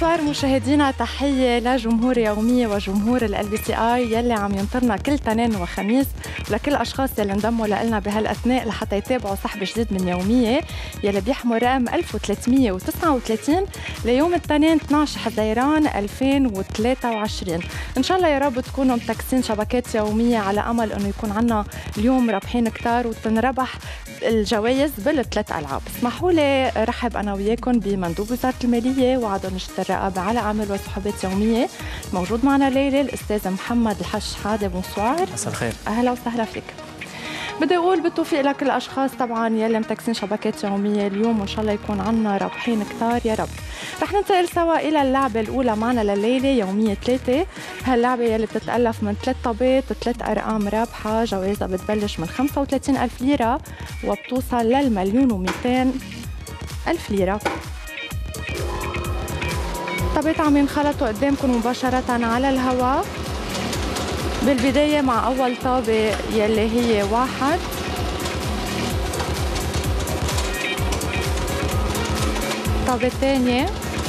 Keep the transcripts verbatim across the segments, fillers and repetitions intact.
بونسوار مشاهدينا، تحية لجمهور يومية وجمهور ال بي سي آي يلي عم ينطرنا كل تنين وخميس، ولكل الأشخاص يلي انضموا لنا بهالأثناء لحتى يتابعوا سحب جديد من يومية يلي بيحمل رقم ألف وثلاثمية وتسعة وثلاثين ليوم التنين اثنعش حزيران ألفين وثلاثة وعشرين. إن شاء الله يا رب تكونوا متكسين شبكات يومية على أمل أنه يكون عنا اليوم رابحين كتار وتنربح الجوائز بالثلاث ألعاب. اسمحوا لي رحب أنا وياكم بمندوب وزارة المالية وعضو نشطة الرقابة على أعمال وسحوبات يومية. موجود معنا ليلى الأستاذ محمد الحش حادي. بونسوار. مساء الخير. أهلا وسهلا فيك. بدي أقول بالتوفيق لكل الأشخاص طبعا يلي متكسين شبكات يومية اليوم، وإن شاء الله يكون عنا رابحين كتار يا رب. رح ننتقل سوا إلى اللعبة الأولى معنا لليلة يومية ثلاثة. هاللعبة يلي بتتألف من ثلاث طابات ثلاث أرقام رابحة، جوائزها بتبلش من خمسة وثلاثين ألف ليرة وبتوصل للمليون ومئتين ألف ليرة. طابات عم ينخلطوا قدامكم مباشرة على الهواء. بالبداية مع أول طابة يلي هي واحد، الطابة الثانية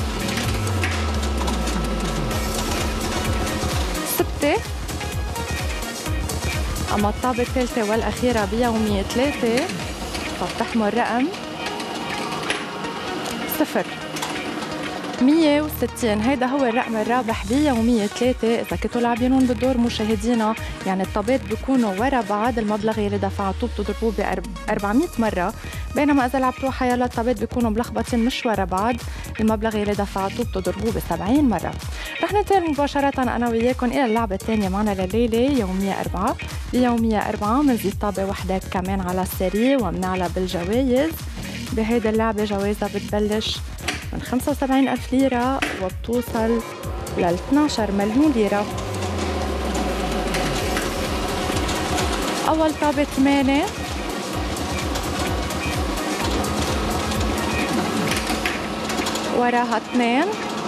ستة، أما الطابة الثالثة والأخيرة بيومية ثلاثة فبتحمل رقم صفر. مية وستين هيدا هو الرقم الرابح بيومية ثلاثة. إذا كنتوا لاعبينهم بالدور مشاهدينا، يعني الطابات بيكونوا ورا بعض، المبلغ اللي دفعتوه بتضربوه ب أربعمية مرة، بينما إذا لعبتوه حيالله الطابات بيكونوا ملخبطين مش ورا بعض، المبلغ اللي دفعتوه بتضربوه ب سبعين مرة. رح ننتقل مباشرة أنا وياكم إلى اللعبة الثانية معنا لليلة يومية أربعة. بيومية أربعة بنزيد طابة وحدة كمان على السريع وبنعلى بالجوائز. بهيدي اللعبة جوائزها بتبلش من خمسة وسبعين ألف ليرة وبتوصل ل اثنعش مليون ليرة. أول طابة ثمانية، وراها اثنين،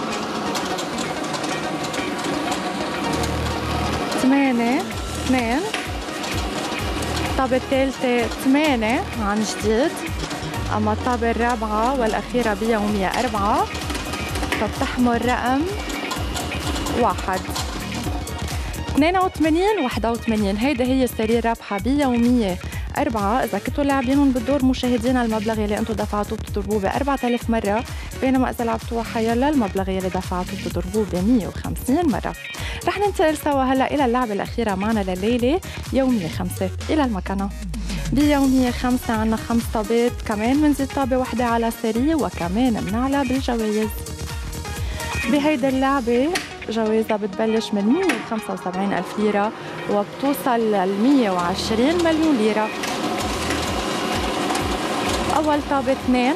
ثمانية اثنين، الطابة الثالثة ثمانية عن جديد، أما الطابة الرابعة والأخيرة بيومية أربعة فبتحمل رقم واحد. اثنين وثمانين واحد وثمانين هيدا هي السرير رابحة بيومية أربعة. إذا كنتوا لاعبينهم بالدور مشاهدين، المبلغ اللي أنتوا دفعتوه بتضربوه ب أربعة آلاف مرة، بينما إذا لعبتوها حيالله المبلغ اللي دفعتوه بتضربوه ب مية وخمسين مرة. رح ننتقل سوا هلا إلى اللعبة الأخيرة معنا لليلة يومية خمسة. إلى المكانة بيومية خمسة عنا خمس طابات، كمان بنزيد طابة وحدة على السريع وكمان بنعلى بالجوائز. بهيدي اللعبة جوائزها بتبلش من مية وخمسة وسبعين ألف ليرة وبتوصل ل مية وعشرين مليون ليرة. أول طابة اثنين،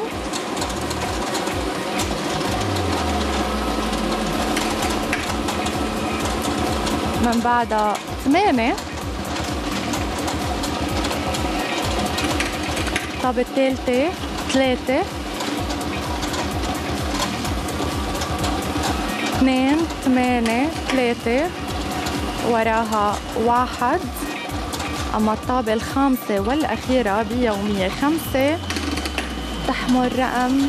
من بعدها ثمانية، الطابة الثالثة ثلاثة، اثنين ثمانية ثلاثة، وراها واحد، أما الطابة الخامسة والأخيرة بيومية خمسة تحمل رقم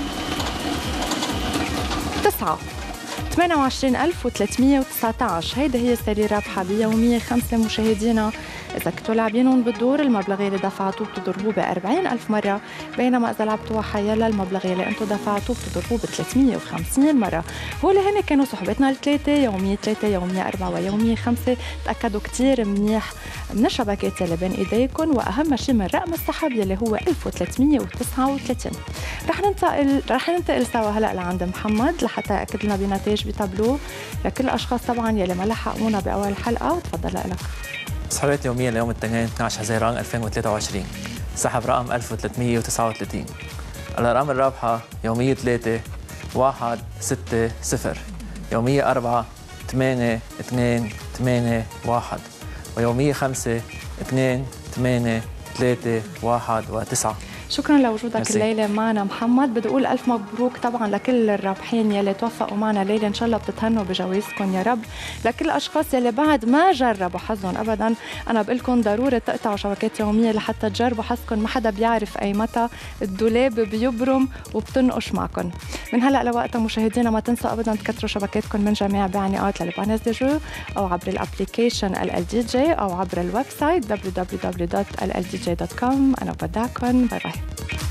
تسعة. ثمانية وعشرين ألف وثلاثمية وتسعة عشر هيدا هي السرير رابحة بيومية خمسة مشاهدينا. إذا كنتوا لاعبينهم بالدور، المبلغ اللي دفعتوه بتضربوه ب أربعين ألف مرة، بينما إذا لعبتوها حيالله المبلغ اللي أنتوا دفعتوه بتضربوه ب ثلاثمية وخمسين مرة. هول هن كانوا سحبتنا الثلاثة، يومية ثلاثة، يومية أربعة ويومية خمسة. تأكدوا كتير منيح من الشبكات اللي بين إيديكم، وأهم شيء من رقم السحب يلي هو ألف وثلاثمية وتسعة وثلاثين. رح ننتقل رح ننتقل سوا هلا لعند محمد لحتى يأكد لنا بنتائج بتابلو لكل الأشخاص طبعا يلي ما لحقونا بأول الحلقة. تفضل لك. سحبات يومية ليوم الاثنين اثنعش حزيران ألفين وثلاثة وعشرين، سحب رقم ألف وثلاثمية وتسعة وثلاثين. الأرقام الرابحة يومية ثلاثة واحد ستة صفر، يومية أربعة ثمانية اثنين ثمانية واحد، ويومية خمسة اثنين ثمانية ثلاثة واحد وتسعة. شكرا لوجودك ميرسي. الليله معنا محمد. بدي اقول الف مبروك طبعا لكل الرابحين يلي توفقوا معنا الليله، ان شاء الله بتتهنوا بجوائزكم يا رب. لكل الاشخاص يلي بعد ما جربوا حظهم ابدا، انا بقول لكم ضروري تقطعوا شبكات يوميه لحتى تجربوا حظكم، ما حدا بيعرف اي متى الدولاب بيبرم وبتنقش معكم. من هلا لوقتها مشاهدينا ما تنسوا ابدا تكتروا شبكاتكم من جميع بيانات للبانيز دي جو، او عبر الابلكيشن ال ال دي جي، او عبر الويب سايت دبليو دبليو دبليو دوت ال ال دي جي دوت كوم. انا بدعكم، باي باي.